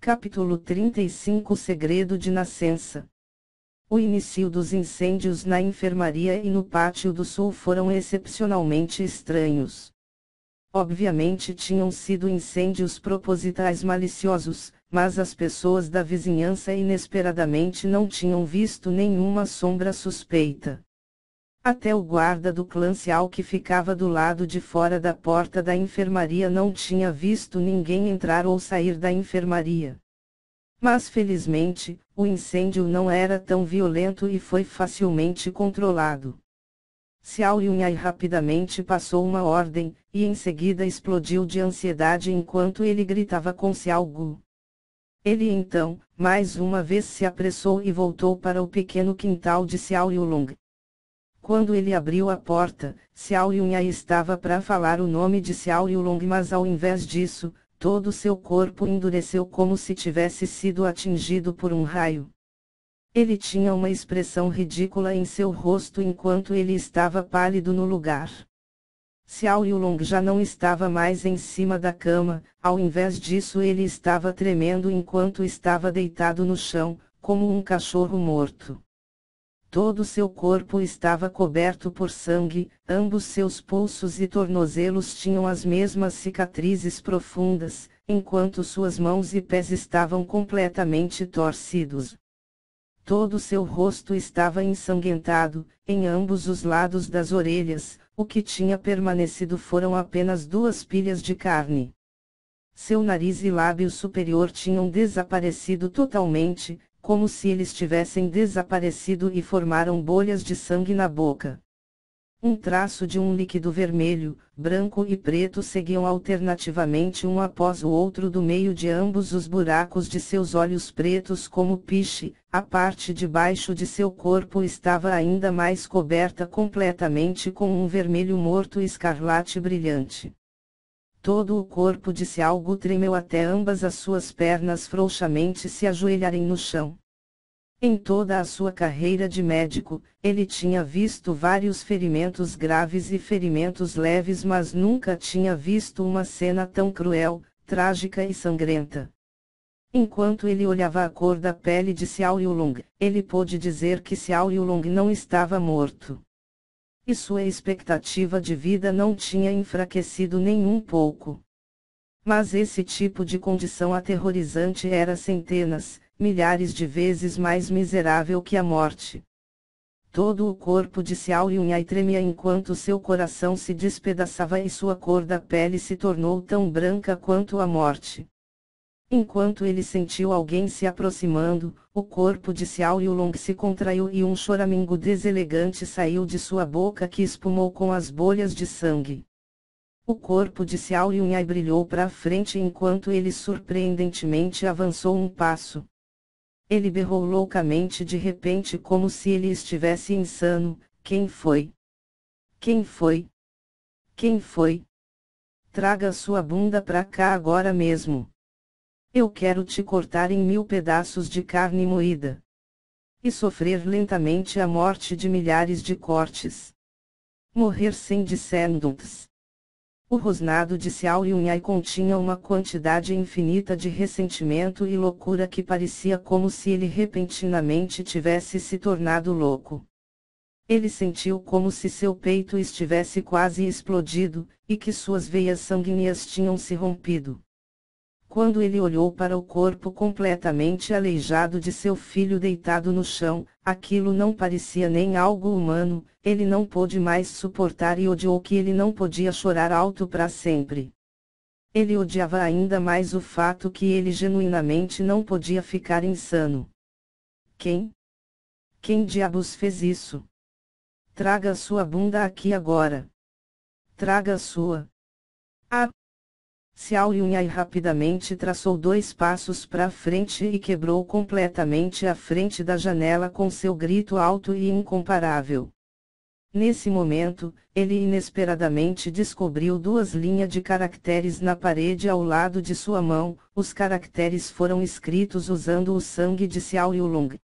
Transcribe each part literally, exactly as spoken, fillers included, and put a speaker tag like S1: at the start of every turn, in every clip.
S1: Capítulo trinta e cinco O segredo de nascença. O início dos incêndios na enfermaria e no pátio do sul foram excepcionalmente estranhos. Obviamente tinham sido incêndios propositais maliciosos, mas as pessoas da vizinhança inesperadamente não tinham visto nenhuma sombra suspeita. Até o guarda do clã Cial que ficava do lado de fora da porta da enfermaria não tinha visto ninguém entrar ou sair da enfermaria. Mas felizmente, o incêndio não era tão violento e foi facilmente controlado. Xiao Yunhai rapidamente passou uma ordem, e em seguida explodiu de ansiedade enquanto ele gritava com Xiao Gu. Ele então, mais uma vez se apressou e voltou para o pequeno quintal de Xiao Yulong. Quando ele abriu a porta, Xiao Yunhai estava para falar o nome de Xiao Yulong, mas ao invés disso, todo seu corpo endureceu como se tivesse sido atingido por um raio. Ele tinha uma expressão ridícula em seu rosto enquanto ele estava pálido no lugar. Xiao Yulong já não estava mais em cima da cama, ao invés disso ele estava tremendo enquanto estava deitado no chão, como um cachorro morto. Todo seu corpo estava coberto por sangue, ambos seus pulsos e tornozelos tinham as mesmas cicatrizes profundas, enquanto suas mãos e pés estavam completamente torcidos. Todo seu rosto estava ensanguentado, em ambos os lados das orelhas, o que tinha permanecido foram apenas duas pilhas de carne. Seu nariz e lábio superior tinham desaparecido totalmente, como se eles tivessem desaparecido e formaram bolhas de sangue na boca. Um traço de um líquido vermelho, branco e preto seguiam alternativamente um após o outro do meio de ambos os buracos de seus olhos pretos como piche, a parte de baixo de seu corpo estava ainda mais coberta completamente com um vermelho morto escarlate brilhante. Todo o corpo de Xiao Gu tremeu até ambas as suas pernas frouxamente se ajoelharem no chão. Em toda a sua carreira de médico, ele tinha visto vários ferimentos graves e ferimentos leves, mas nunca tinha visto uma cena tão cruel, trágica e sangrenta. Enquanto ele olhava a cor da pele de Xiao Yulong, ele pôde dizer que Xiao Yulong não estava morto. E sua expectativa de vida não tinha enfraquecido nem um pouco. Mas esse tipo de condição aterrorizante era centenas, milhares de vezes mais miserável que a morte. Todo o corpo de Xiao Yunhai tremia enquanto seu coração se despedaçava e sua cor da pele se tornou tão branca quanto a morte. Enquanto ele sentiu alguém se aproximando, o corpo de Xiao Yulong se contraiu e um choramingo deselegante saiu de sua boca que espumou com as bolhas de sangue. O corpo de Xiao Yunhai brilhou para frente enquanto ele surpreendentemente avançou um passo. Ele berrou loucamente de repente como se ele estivesse insano: quem foi? Quem foi? Quem foi? Traga sua bunda pra cá agora mesmo. Eu quero te cortar em mil pedaços de carne moída. E sofrer lentamente a morte de milhares de cortes. Morrer sem descendentes. O rosnado de Xiao Yunhai continha uma quantidade infinita de ressentimento e loucura que parecia como se ele repentinamente tivesse se tornado louco. Ele sentiu como se seu peito estivesse quase explodido, e que suas veias sanguíneas tinham se rompido. Quando ele olhou para o corpo completamente aleijado de seu filho deitado no chão, aquilo não parecia nem algo humano, ele não pôde mais suportar e odiou que ele não podia chorar alto para sempre. Ele odiava ainda mais o fato que ele genuinamente não podia ficar insano. Quem? Quem diabos fez isso? Traga sua bunda aqui agora. Traga sua. Ah! Xiao Yunhai rapidamente traçou dois passos para frente e quebrou completamente a frente da janela com seu grito alto e incomparável. Nesse momento, ele inesperadamente descobriu duas linhas de caracteres na parede ao lado de sua mão. Os caracteres foram escritos usando o sangue de Xiao Yulong.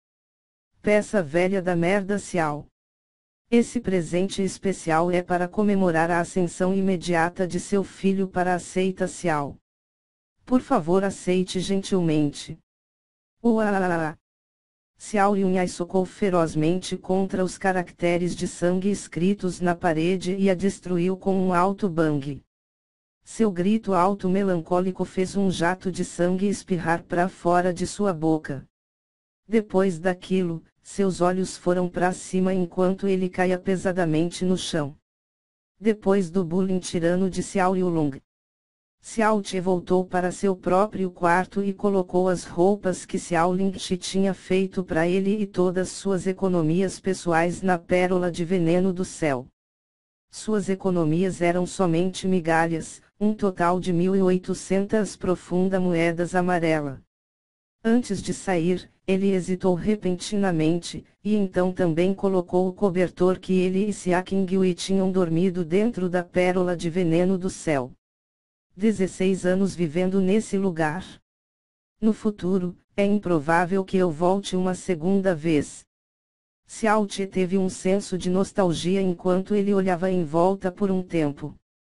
S1: Peça velha da merda Xiao. Esse presente especial é para comemorar a ascensão imediata de seu filho para a seita Xiao. Por favor, aceite gentilmente. Uaaah! Xiao Yunhai socou ferozmente contra os caracteres de sangue escritos na parede e a destruiu com um alto bang. Seu grito alto melancólico fez um jato de sangue espirrar para fora de sua boca. Depois daquilo, seus olhos foram para cima enquanto ele caía pesadamente no chão. Depois do bullying tirano de Xiao Yulong, Xiao Te voltou para seu próprio quarto e colocou as roupas que Xiao Lingchi tinha feito para ele e todas suas economias pessoais na pérola de veneno do céu. Suas economias eram somente migalhas, um total de mil e oitocentas profunda moedas amarela. Antes de sair, ele hesitou repentinamente, e então também colocou o cobertor que ele e Xia Qingyue tinham dormido dentro da pérola de veneno do céu. dezesseis anos vivendo nesse lugar. No futuro, é improvável que eu volte uma segunda vez. Xiao Te teve um senso de nostalgia enquanto ele olhava em volta por um tempo.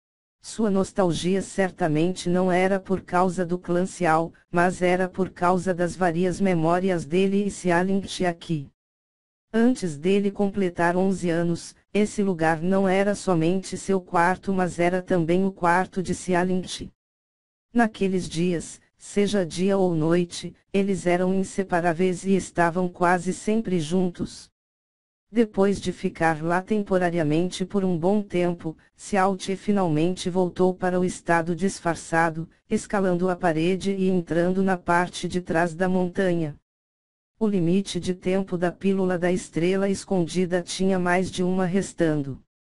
S1: Sua nostalgia certamente não era por causa do clã Xiao, mas era por causa das várias memórias dele e Xia Lingchi aqui. Antes dele completar onze anos, esse lugar não era somente seu quarto mas era também o quarto de Xia Lingchi. Naqueles dias, seja dia ou noite, eles eram inseparáveis e estavam quase sempre juntos. Depois de ficar lá temporariamente por um bom tempo, Xiao Te finalmente voltou para o estado disfarçado, escalando a parede e entrando na parte de trás da montanha. O limite de tempo da pílula da estrela escondida tinha mais de uma restando.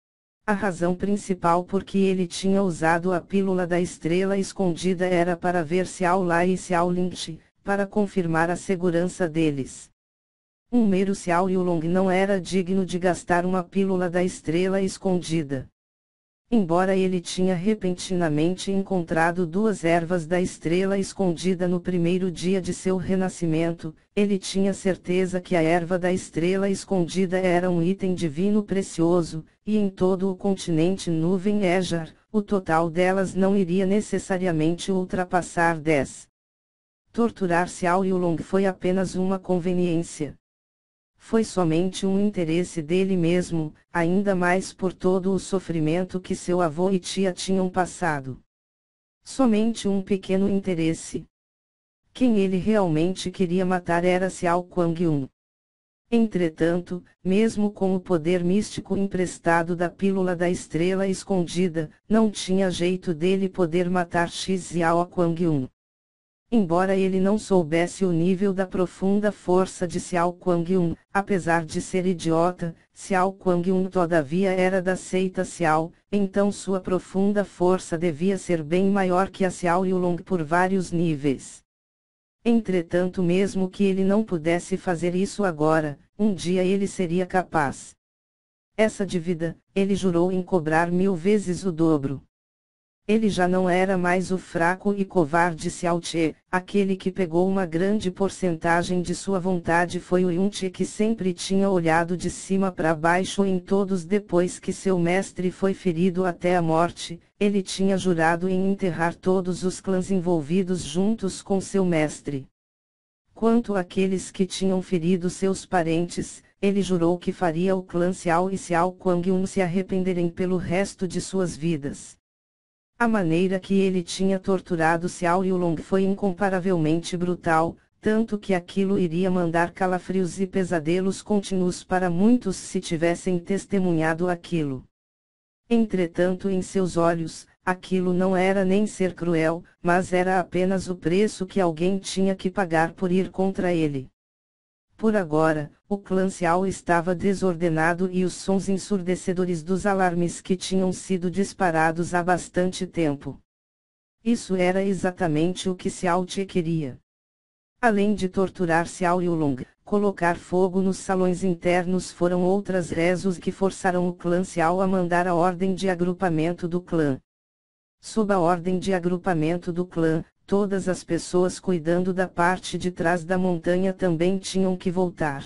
S1: A razão principal por que ele tinha usado a pílula da estrela escondida era para ver Xiao Lai e Xiao Lingchi, para confirmar a segurança deles. Um mero Xiao Yulong não era digno de gastar uma pílula da estrela escondida. Embora ele tinha repentinamente encontrado duas ervas da estrela escondida no primeiro dia de seu renascimento, ele tinha certeza que a erva da estrela escondida era um item divino precioso, e em todo o continente Nuvem Ejar, o total delas não iria necessariamente ultrapassar dez. Torturar Xiao Yulong foi apenas uma conveniência. Foi somente um interesse dele mesmo, ainda mais por todo o sofrimento que seu avô e tia tinham passado. Somente um pequeno interesse. Quem ele realmente queria matar era Xiao Kuang-yun. Entretanto, mesmo com o poder místico emprestado da pílula da estrela escondida, não tinha jeito dele poder matar Xiao Kuang-yun. Embora ele não soubesse o nível da profunda força de Xiao Kuang-yun, apesar de ser idiota, Xiao Kuang-yun todavia era da seita Xiao, então sua profunda força devia ser bem maior que a Xiao Yulong por vários níveis. Entretanto, mesmo que ele não pudesse fazer isso agora, um dia ele seria capaz. Essa dívida, ele jurou em cobrar mil vezes o dobro. Ele já não era mais o fraco e covarde Xiao Te, aquele que pegou uma grande porcentagem de sua vontade foi o Yun-Te que sempre tinha olhado de cima para baixo em todos depois que seu mestre foi ferido até a morte, ele tinha jurado em enterrar todos os clãs envolvidos juntos com seu mestre. Quanto àqueles que tinham ferido seus parentes, ele jurou que faria o clã Xiao e Xiao Kuang-yun se arrependerem pelo resto de suas vidas. A maneira que ele tinha torturado Xiao Yulong foi incomparavelmente brutal, tanto que aquilo iria mandar calafrios e pesadelos contínuos para muitos se tivessem testemunhado aquilo. Entretanto, em seus olhos, aquilo não era nem ser cruel, mas era apenas o preço que alguém tinha que pagar por ir contra ele. Por agora, o clã Xiao estava desordenado e os sons ensurdecedores dos alarmes que tinham sido disparados há bastante tempo. Isso era exatamente o que Xiao Te queria. Além de torturar Xiao Yulong, colocar fogo nos salões internos foram outras rezos que forçaram o clã Xiao a mandar a ordem de agrupamento do clã. Sob a ordem de agrupamento do clã, todas as pessoas cuidando da parte de trás da montanha também tinham que voltar.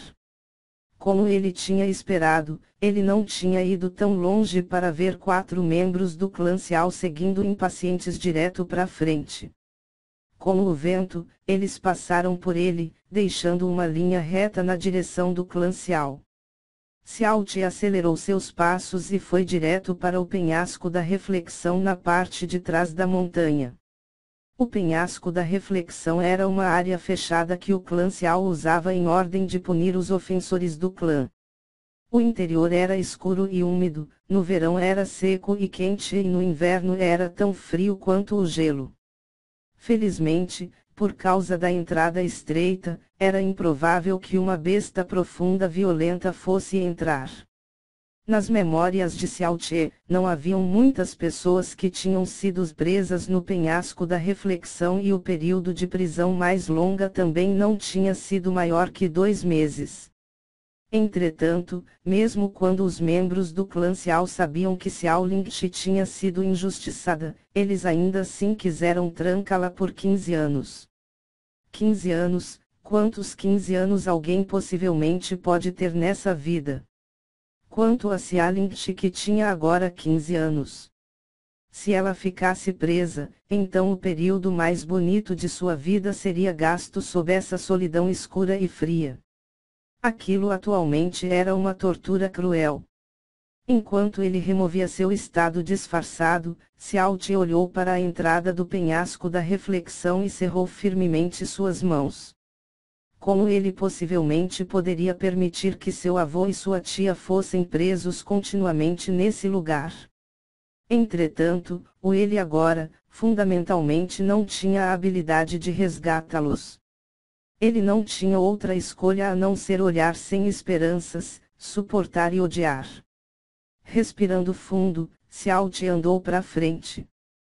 S1: Como ele tinha esperado, ele não tinha ido tão longe para ver quatro membros do clã Xiao seguindo impacientes direto para frente. Como o vento, eles passaram por ele, deixando uma linha reta na direção do clã Xiao. Xiao Ti acelerou seus passos e foi direto para o penhasco da reflexão na parte de trás da montanha. O penhasco da reflexão era uma área fechada que o clã Xiao usava em ordem de punir os ofensores do clã. O interior era escuro e úmido, no verão era seco e quente e no inverno era tão frio quanto o gelo. Felizmente, por causa da entrada estreita, era improvável que uma besta profunda violenta fosse entrar. Nas memórias de Xiao Ti, não haviam muitas pessoas que tinham sido presas no penhasco da reflexão e o período de prisão mais longa também não tinha sido maior que dois meses. Entretanto, mesmo quando os membros do clã Xiao sabiam que Xiao Lingxi tinha sido injustiçada, eles ainda assim quiseram trancá-la por quinze anos. quinze anos, quantos quinze anos alguém possivelmente pode ter nessa vida? Quanto a Xiao Lingxi que tinha agora quinze anos. Se ela ficasse presa, então o período mais bonito de sua vida seria gasto sob essa solidão escura e fria. Aquilo atualmente era uma tortura cruel. Enquanto ele removia seu estado disfarçado, Xiao Ti olhou para a entrada do penhasco da reflexão e cerrou firmemente suas mãos. Como ele possivelmente poderia permitir que seu avô e sua tia fossem presos continuamente nesse lugar? Entretanto, o ele agora, fundamentalmente não tinha a habilidade de resgatá-los. Ele não tinha outra escolha a não ser olhar sem esperanças, suportar e odiar. Respirando fundo, Xiao Ti andou para frente.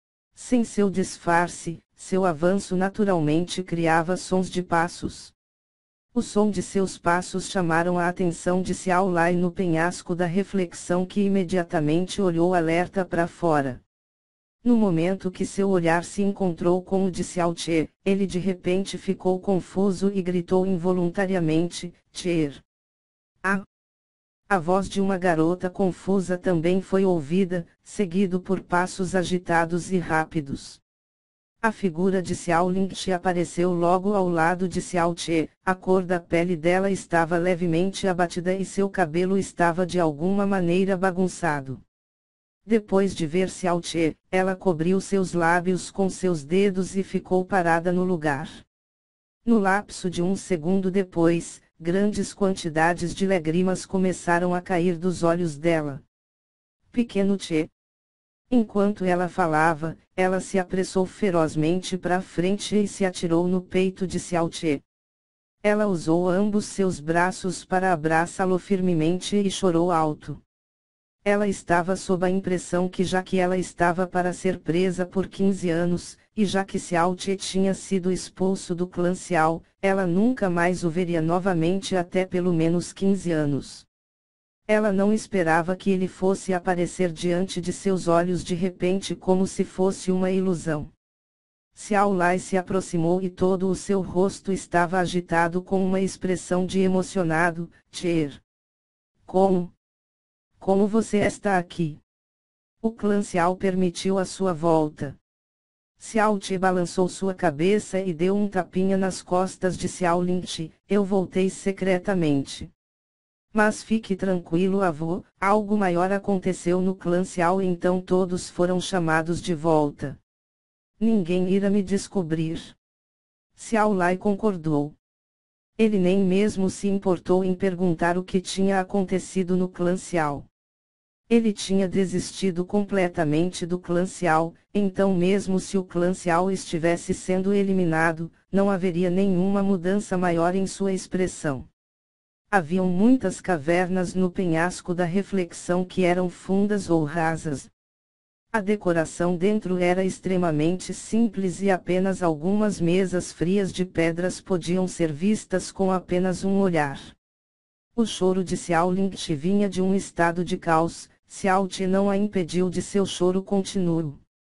S1: Sem seu disfarce, seu avanço naturalmente criava sons de passos. O som de seus passos chamaram a atenção de Xiao Lai no penhasco da reflexão, que imediatamente olhou alerta para fora. No momento que seu olhar se encontrou com o de Xiao Ti, ele de repente ficou confuso e gritou involuntariamente: "Tier!" Ah! A voz de uma garota confusa também foi ouvida, seguido por passos agitados e rápidos. A figura de Xiao Lingxi apareceu logo ao lado de Xiao Ti, a cor da pele dela estava levemente abatida e seu cabelo estava de alguma maneira bagunçado. Depois de ver Xiao Ti, ela cobriu seus lábios com seus dedos e ficou parada no lugar. No lapso de um segundo depois, grandes quantidades de lágrimas começaram a cair dos olhos dela. Pequeno Ti. Enquanto ela falava, ela se apressou ferozmente para frente e se atirou no peito de Xiao Ti. Ela usou ambos seus braços para abraçá-lo firmemente e chorou alto. Ela estava sob a impressão que, já que ela estava para ser presa por quinze anos, e já que Xiao Ti tinha sido expulso do clã Xiao, ela nunca mais o veria novamente até pelo menos quinze anos. Ela não esperava que ele fosse aparecer diante de seus olhos de repente como se fosse uma ilusão. Xiao Lai se aproximou e todo o seu rosto estava agitado com uma expressão de emocionado: "Tier. Como? Como você está aqui?" O clã Xiao permitiu a sua volta. Xiao Ti balançou sua cabeça e deu um tapinha nas costas de Xiao Lingxi: "Eu voltei secretamente. Mas fique tranquilo, avô, algo maior aconteceu no clã Xiao, então todos foram chamados de volta. Ninguém irá me descobrir." Xiao Lai concordou. Ele nem mesmo se importou em perguntar o que tinha acontecido no clã Xiao. Ele tinha desistido completamente do clã Xiao, então mesmo se o clã Xiao estivesse sendo eliminado, não haveria nenhuma mudança maior em sua expressão. Haviam muitas cavernas no penhasco da reflexão que eram fundas ou rasas. A decoração dentro era extremamente simples e apenas algumas mesas frias de pedras podiam ser vistas com apenas um olhar. O choro de Xiao Lingxi vinha de um estado de caos. Xiao Ti não a impediu de seu choro contínuo.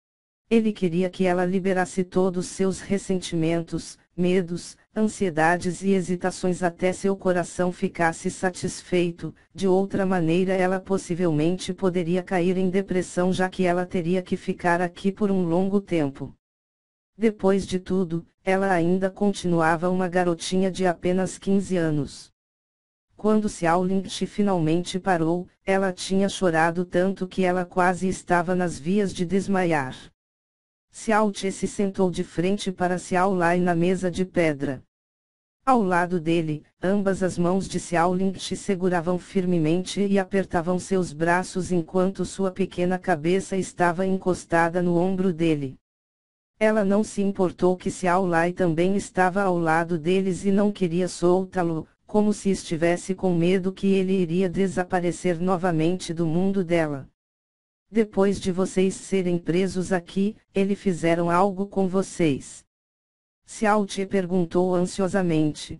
S1: Ele queria que ela liberasse todos seus ressentimentos, medos, ansiedades e hesitações até seu coração ficasse satisfeito, de outra maneira ela possivelmente poderia cair em depressão, já que ela teria que ficar aqui por um longo tempo. Depois de tudo, ela ainda continuava uma garotinha de apenas quinze anos. Quando Xiao Lingxi finalmente parou, ela tinha chorado tanto que ela quase estava nas vias de desmaiar. Xiao Che se sentou de frente para Xiao Lai na mesa de pedra. Ao lado dele, ambas as mãos de Xiao Lingxi seguravam firmemente e apertavam seus braços enquanto sua pequena cabeça estava encostada no ombro dele. Ela não se importou que Xiao Lai também estava ao lado deles e não queria soltá-lo, como se estivesse com medo que ele iria desaparecer novamente do mundo dela. Depois de vocês serem presos aqui, eles fizeram algo com vocês? Xiao Che perguntou ansiosamente.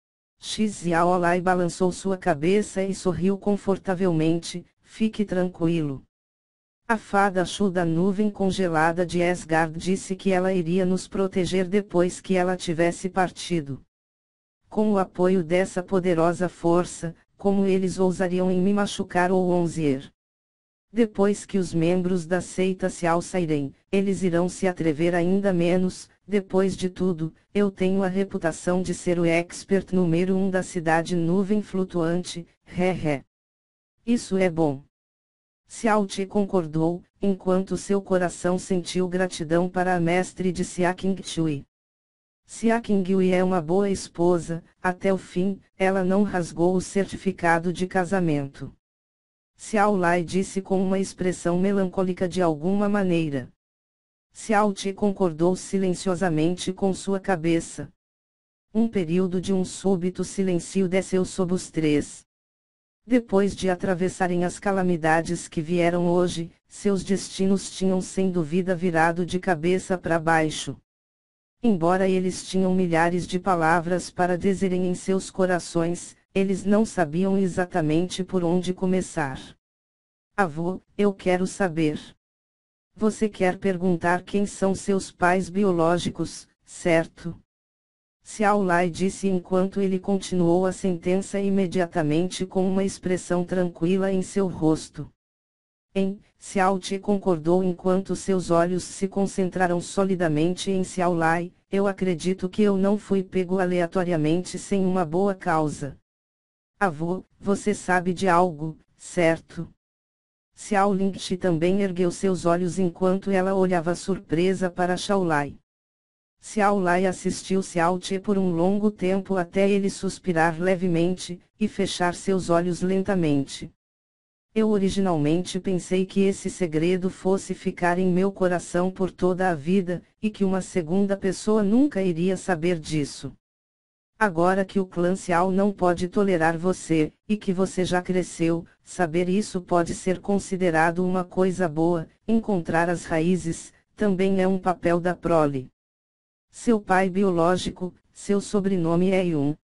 S1: Xiao Lai balançou sua cabeça e sorriu confortavelmente. Fique tranquilo. A fada Shu da nuvem congelada de Asgard disse que ela iria nos proteger depois que ela tivesse partido. Com o apoio dessa poderosa força, como eles ousariam em me machucar ou Onzier? Depois que os membros da seita Xiao saírem, eles irão se atrever ainda menos. Depois de tudo, eu tenho a reputação de ser o expert número um da cidade nuvem flutuante, ré ré. Isso é bom. Xiao Che concordou, enquanto seu coração sentiu gratidão para a mestre de Xia Qingshui. Xia Qingshui é uma boa esposa, até o fim, ela não rasgou o certificado de casamento. Xiao Lai disse com uma expressão melancólica de alguma maneira. Xiao Che concordou silenciosamente com sua cabeça. Um período de um súbito silêncio desceu sobre os três. Depois de atravessarem as calamidades que vieram hoje, seus destinos tinham sem dúvida virado de cabeça para baixo. Embora eles tinham milhares de palavras para dizerem em seus corações, eles não sabiam exatamente por onde começar. Avô, eu quero saber. Você quer perguntar quem são seus pais biológicos, certo? Xiao Lai disse enquanto ele continuou a sentença imediatamente com uma expressão tranquila em seu rosto. Em, Xiao Che concordou enquanto seus olhos se concentraram solidamente em Xiao Lai. Eu acredito que eu não fui pego aleatoriamente sem uma boa causa. Avô, você sabe de algo, certo? Xiao Lingxi também ergueu seus olhos enquanto ela olhava surpresa para Xiao Lai. Xiao Lai assistiu Xiao Che por um longo tempo até ele suspirar levemente, e fechar seus olhos lentamente. Eu originalmente pensei que esse segredo fosse ficar em meu coração por toda a vida, e que uma segunda pessoa nunca iria saber disso. Agora que o clã Xiao não pode tolerar você, e que você já cresceu, saber isso pode ser considerado uma coisa boa. Encontrar as raízes, também é um papel da prole. Seu pai biológico, seu sobrenome é Yun.